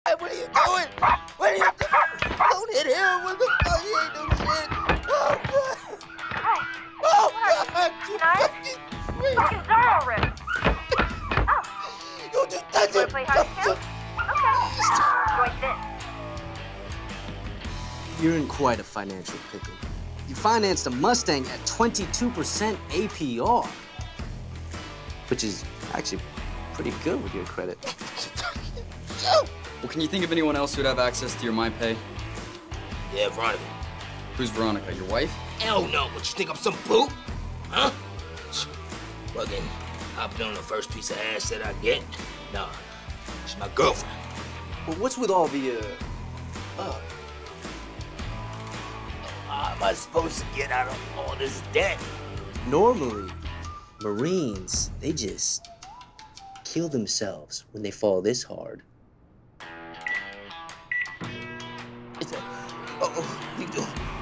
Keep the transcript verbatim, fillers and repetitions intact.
What are you doing? What are you doing? Don't hit him. What the fuck? He ain't no shit. Oh, God. Hey, Oh, what God. are you, You tonight? fucking freak. Fucking Zorro rip. Oh, Don't you touch wanna him. play hide and Don't seek? Okay. Join this. You're in quite a financial pickle. You financed a Mustang at twenty-two percent A P R, which is actually pretty good with your credit. Well, can you think of anyone else who'd have access to your MyPay? Yeah, Veronica. Who's Veronica, your wife? Hell no. What, you think I'm some boo? Huh? Fucking hopping on the first piece of ass that I get? Nah, she's my girlfriend. But what's with all the, uh, uh, How am I supposed to get out of all this debt? normally, Marines, they just kill themselves when they fall this hard. It's a, oh, you do.